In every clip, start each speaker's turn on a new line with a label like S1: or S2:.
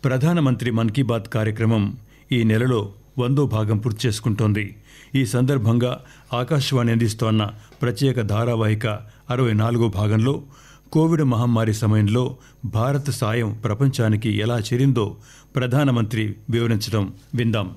S1: ప్రధానమంత్రి మన్ కీ బాత్ కార్యక్రమం ఈ నెలలో 100వ భాగం పూర్తి చేసుకుంటోంది. ఈ సందర్భంగా ఆకాశవాణి అందిస్తోన్న ప్రత్యేక ధారావాహిక 64వ భాగంలో కోవిడ్ మహమ్మారి సమయంలో భారత్ సాయం ప్రపంచానికి ఎలా చేరిందో ప్రధానమంత్రి వివరించడం విందాం.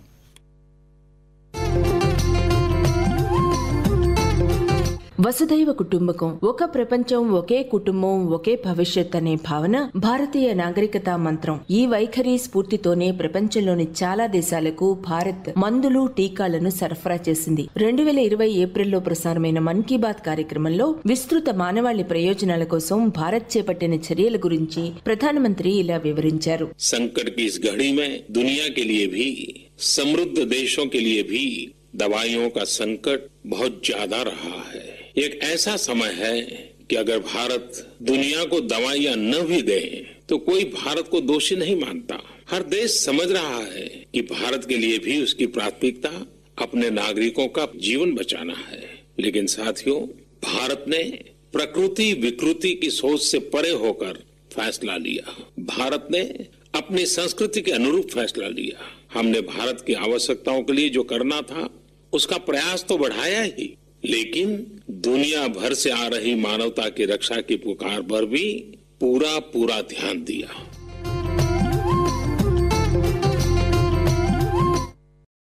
S2: వసుధైవ కుటుంబకం, ఒక ప్రపంచం ఒకే కుటుంబం ఒకే భవిష్యత్ అనే భావన భారతీయ నాగరికతా మంత్రం. ఈ వైఖరి స్ఫూర్తితోనే ప్రపంచంలోని చాలా దేశాలకు భారత్ మందులు, టీకాలను సరఫరా చేసింది. 2020 ఏప్రిల్లో ప్రసారమైన మన్ కీ బాత్ కార్యక్రమంలో విస్తృత మానవాళి ప్రయోజనాల కోసం భారత్ చేపట్టిన చర్యల గురించి ప్రధానమంత్రి ఇలా వివరించారు.
S3: సంకట్ की इस घड़ी में दुनिया के लिए भी, समृद्ध देशों के लिए भी दवाइयों का संकट बहुत ज्यादा रहा है. एक ऐसा समय है कि अगर भारत दुनिया को दवाइयां न भी दे तो कोई भारत को दोषी नहीं मानता. हर देश समझ रहा है कि भारत के लिए भी उसकी प्राथमिकता अपने नागरिकों का जीवन बचाना है. लेकिन साथियों, भारत ने प्रकृति विकृति की सोच से परे होकर फैसला लिया. भारत ने अपनी संस्कृति के अनुरूप फैसला लिया. हमने भारत की आवश्यकताओं के लिए जो करना था उसका प्रयास तो बढ़ाया ही, लेकिन दुनिया भर से आ रही मानवता की रक्षा की पुकार पर भी पूरा ध्यान दिया.